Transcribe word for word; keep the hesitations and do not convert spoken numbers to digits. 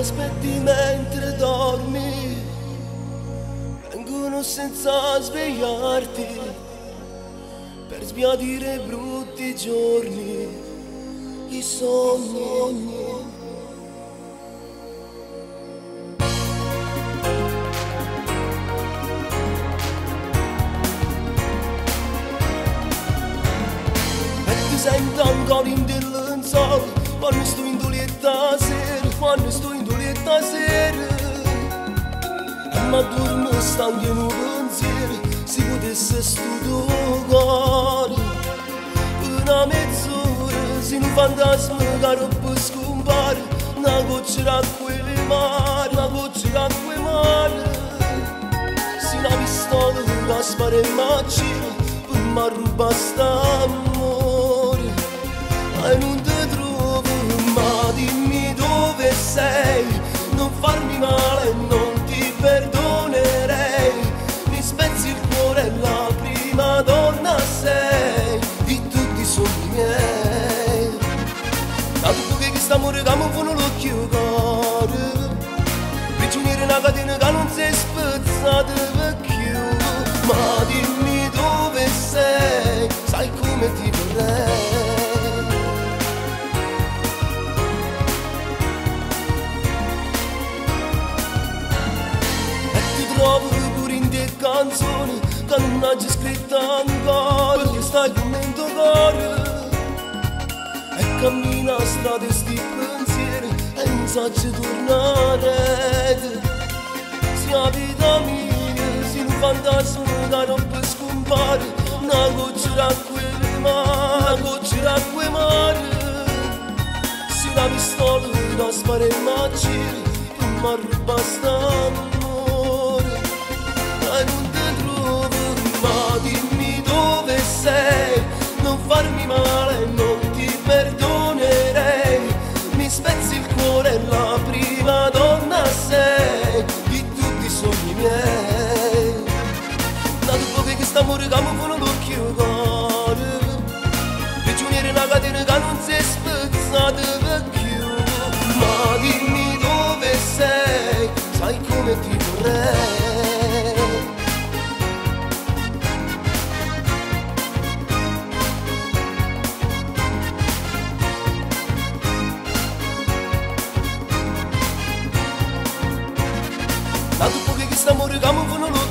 aspetti mentre dormi, vengono senza svegliarti, per sbiadire brutti giorni, i sogni. Sento ancora in del lenzuolo quando sto in dolietta sera, quando sto in dolietta sera, e mi addormo stanco in un pensiero, si potesse studiare cuore una mezz'ora, se un fantasma che rompe scompare, una goccia d'acqua e mare, una goccia d'acqua e mare, se una pistola che spara in macchina per mi rubare st'amore. E non ti trovo, ma dimmi dove sei, non farmi male, non ti perdonerei, mi spezzi il cuore, la prima donna sei di tutti i sogni miei. Da tutto che questo amore che mi fa l'occhio cuore, prigioniero una catena che non si è spezzata più, ma dimmi dove sei, sai come ti vorrei. Trovo pure in te canzoni che non ho già scritto ancora, perché stai con me in tuo cuore e cammina a strada sti pensieri e non so se tornare. Se la vita mia si un fantasma che non può scompare, una goccia d'acqua e mare, una goccia d'acqua e mare, se una pistola che spara in macchina per mi rubare st'amore. E non ti trovo, ma dimmi dove sei, non farmi male, non ti perdonerei, mi spezzi il cuore, la prima donna sei di tutti i sogni miei. Da dopo che questo amore che mi fa l'occhio cuore, prigioniero una catena che non si è spezzata più, ma dimmi dove sei, sai come ti vorrei. Da dopo che questo amore che mi fa